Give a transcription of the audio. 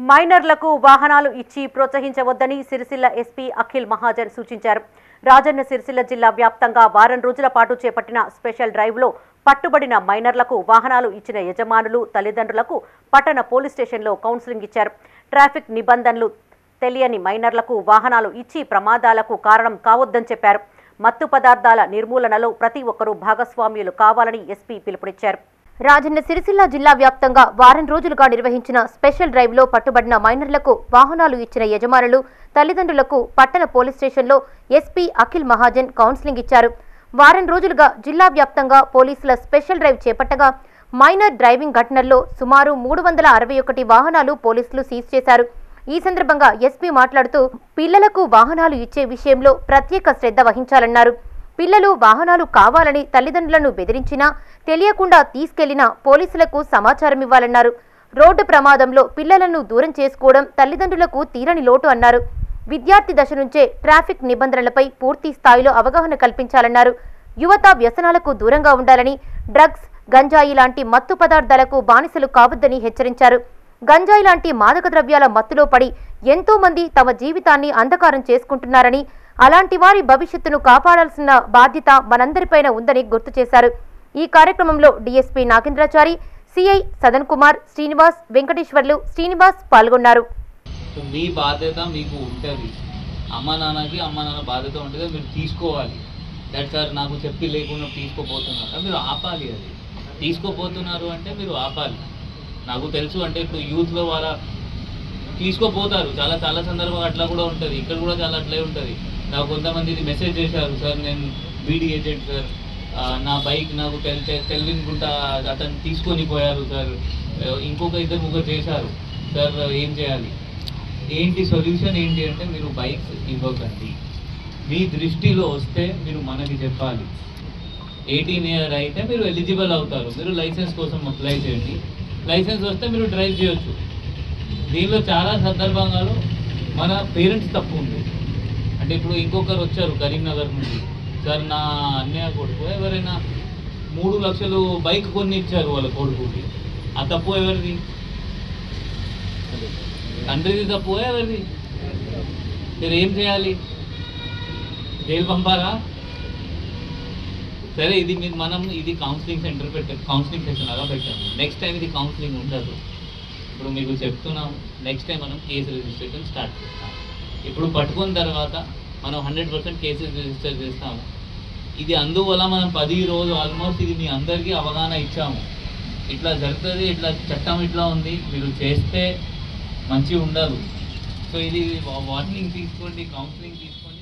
మైనర్లకు వాహనాలు ఇచ్చి ప్రోత్సహించవద్దని సిరిసిల్ల ఎస్పీ అఖిల్ మహాజన్ సూచించారు. రాజన్న సిరిసిల్ల జిల్లా వ్యాప్తంగా వారం రోజుల పాటు చేపట్టిన స్పెషల్ డ్రైవ్లో పట్టుబడిన మైనర్లకు వాహనాలు ఇచ్చిన యజమానులు, తల్లిదండ్రులకు పట్టణ పోలీస్ స్టేషన్లో కౌన్సిలింగ్ ఇచ్చారు. ట్రాఫిక్ నిబంధనలు తెలియని మైనర్లకు వాహనాలు ఇచ్చి ప్రమాదాలకు కారణం కావద్దని చెప్పారు. మత్తు పదార్థాల నిర్మూలనలో ప్రతి ఒక్కరూ భాగస్వామ్యులు కావాలని ఎస్పీ పిలుపునిచ్చారు. రాజన్న సిరిసిల్ల జిల్లా వ్యాప్తంగా వారం రోజులుగా నిర్వహించిన స్పెషల్ డ్రైవ్లో పట్టుబడిన మైనర్లకు వాహనాలు ఇచ్చిన యజమానులు, తల్లిదండ్రులకు పట్టణ పోలీస్ స్టేషన్లో ఎస్పీ అఖిల్ మహాజన్ కౌన్సిలింగ్ ఇచ్చారు. వారం రోజులుగా జిల్లా వ్యాప్తంగా పోలీసుల స్పెషల్ డ్రైవ్ చేపట్టగా మైనర్ డ్రైవింగ్ ఘటనల్లో సుమారు 361 వాహనాలు పోలీసులు సీజ్ చేశారు. ఈ సందర్భంగా ఎస్పీ మాట్లాడుతూ పిల్లలకు వాహనాలు ఇచ్చే విషయంలో ప్రత్యేక శ్రద్ధ వహించాలన్నారు. పిల్లలు వాహనాలు కావాలని తల్లిదండ్రులను బెదిరించినా తెలియకుండా తీసుకెళ్లినా పోలీసులకు సమాచారం ఇవ్వాలన్నారు. రోడ్డు ప్రమాదంలో పిల్లలను దూరం చేసుకోవడం తల్లిదండ్రులకు తీరని లోటు అన్నారు. విద్యార్థి దశ నుంచే ట్రాఫిక్ నిబంధనలపై పూర్తి స్థాయిలో అవగాహన కల్పించాలన్నారు. యువత వ్యసనాలకు దూరంగా ఉండాలని, డ్రగ్స్, గంజాయి లాంటి మత్తు పదార్థాలకు బానిసలు కావద్దని హెచ్చరించారు. గంజాయి లాంటి మాదక ద్రవ్యాల మత్తులో పడి ఎంతో మంది తమ జీవితాన్ని అంధకారం చేసుకుంటున్నారని, అలాంటి వారి భవిష్యత్తును కాపాడాల్సిన బాధ్యత మనందరిపైన ఉందని గుర్తు చేశారు. ఈ కార్యక్రమంలో డీఎస్పీ నాగేంద్రాచారి, సిఐ సదన్ కుమార్, శ్రీనివాస్, వెంకటేశ్వర్లు, శ్రీనివాస్ పాల్గొన్నారు. మీ బాధ్యత మీకు ఉంటుంది. అమ్మ నాన్న బాధ్యత ఉంటుంది, మీరు తీసుకోవాలి. దట్ సార్ నాకు చెప్పి లేకుండా తీసుకోపోతున్నారు, మీరు ఆపాలి. అది తీసుకోపోతున్నారు అంటే మీరు ఆపాలి. నాకు తెలుసు, అంటే ఇప్పుడు యూత్లో వాళ్ళ తీసుకోపోతారు, చాలా చాలా సందర్భాలు అట్లా కూడా ఉంటుంది. ఇక్కడ కూడా చాలా అట్లే ఉంటుంది. నాకు కొంతమంది ఇది మెసేజ్ చేశారు, సార్ నేను బీడీ ఏజెంట్ సార్, నా బైక్ నాకు తెలివినుకుంటా అతను తీసుకొని పోయారు సార్, ఇంకొక ఇద్దరు ముగ్గురు చేశారు సార్, ఏం చేయాలి, ఏంటి సొల్యూషన్ ఏంటి అంటే మీరు బైక్స్ ఇవ్వకండి. మీ దృష్టిలో వస్తే మీరు మనకి చెప్పాలి. 18 ఇయర్ అయితే మీరు ఎలిజిబుల్ అవుతారు, మీరు లైసెన్స్ కోసం అప్లై చేయండి. లైసెన్స్ వస్తే మీరు డ్రైవ్ చేయొచ్చు. దీనిలో చాలా సందర్భాలు మన పేరెంట్స్ తప్పు ఉంది. అంటే ఇప్పుడు ఇంకొకరు వచ్చారు కరీంనగర్ నుండి, సార్ నా అన్నయ్య కొడుకు ఎవరైనా 3 లక్షలు బైక్ కొని ఇచ్చారు వాళ్ళ కొడుకుకి. ఆ తప్పు ఎవరిది? తండ్రిది తప్పు ఎవరిది? మీరు ఏం చేయాలి? జైలు పంపారా? సరే, ఇది ఇది కౌన్సిలింగ్ సెంటర్ కౌన్సిలింగ్ సెషన్ అలా పెట్టాము. నెక్స్ట్ టైం ఇది కౌన్సిలింగ్ ఉండదు. ఇప్పుడు మీకు చెప్తున్నాం, నెక్స్ట్ టైం మనం కేసు రిజిస్ట్రేషన్ స్టార్ట్ చేస్తాం. ఇప్పుడు పట్టుకున్న తర్వాత మనం 100% కేసెస్ రిజిస్టర్ చేస్తాము. ఇది అందువల్ల మనం 10 రోజులు ఆల్మోస్ట్ ఇది మీ అందరికీ అవగాహన ఇచ్చాము. ఇట్లా జరుగుతుంది, ఇట్లా చట్టం ఇట్లా ఉంది, మీరు చేస్తే మంచిగా ఉండదు. సో ఇది వార్నింగ్ తీసుకోండి, కౌన్సిలింగ్ తీసుకోండి.